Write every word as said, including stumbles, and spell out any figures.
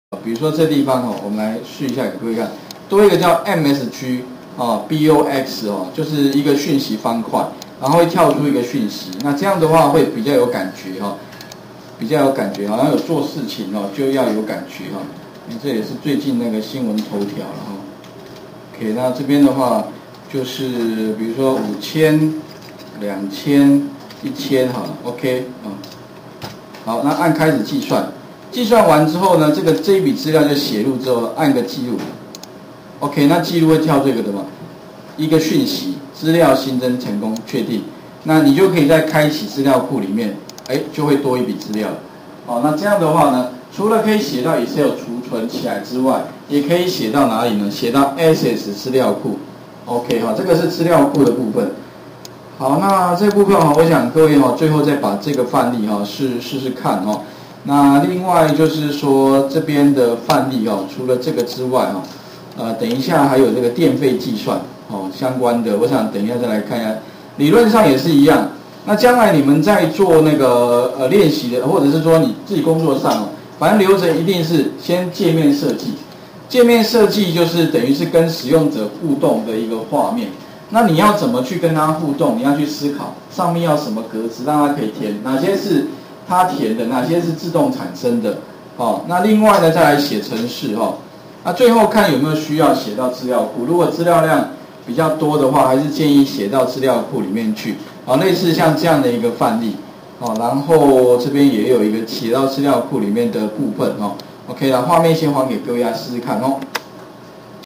比如说这地方哦，我们来试一下给各位看，多一个叫 M S G 啊 box 哦，就是一个讯息方块，然后会跳出一个讯息，那这样的话会比较有感觉哈、哦，比较有感觉，好像有做事情哦就要有感觉哈、哦，这也是最近那个新闻头条了哈、哦。OK， 那这边的话就是比如说五千、两千、一千好了 ，OK 啊、哦，好，那按开始计算。计算完之后呢，这个这一笔资料就写入之后，按个记录 ，OK， 那记录会跳这个的嘛？一个讯息，资料新增成功，确定，那你就可以在开启资料库里面，哎，就会多一笔资料了。哦，那这样的话呢，除了可以写到 Excel 储存起来之外，也可以写到哪里呢？写到 Access 资料库 ，OK 哈，这个是资料库的部分。好，那这部分哈，我想各位哈，最后再把这个范例哈试试试看哈。那另外就是说这边的范例哦，除了这个之外哈，呃，等一下还有这个电费计算哦相关的，我想等一下再来看一下，理论上也是一样。那将来你们在做那个呃练习的，或者是说你自己工作上哦，反正流程一定是先界面设计，界面设计就是等于是跟使用者互动的一个画面。那你要怎么去跟他互动？你要去思考上面要什么格子让他可以填，哪些是它填的，哪些是自动产生的，哦，那另外呢，再来写程式哈、哦，那最后看有没有需要写到资料库，如果资料量比较多的话，还是建议写到资料库里面去，好，类似像这样的一个范例，哦，然后这边也有一个写到资料库里面的部分哦 ，OK 了，画面先还给各位来试试看哦。